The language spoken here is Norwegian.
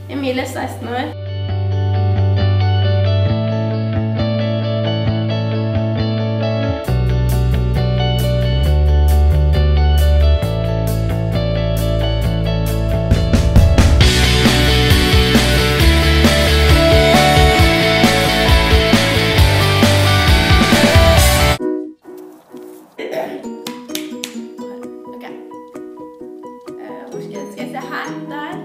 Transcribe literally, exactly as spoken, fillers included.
Emilie er seksten år. Ok. Eh, Hvor skal jeg, skal jeg se her? Der.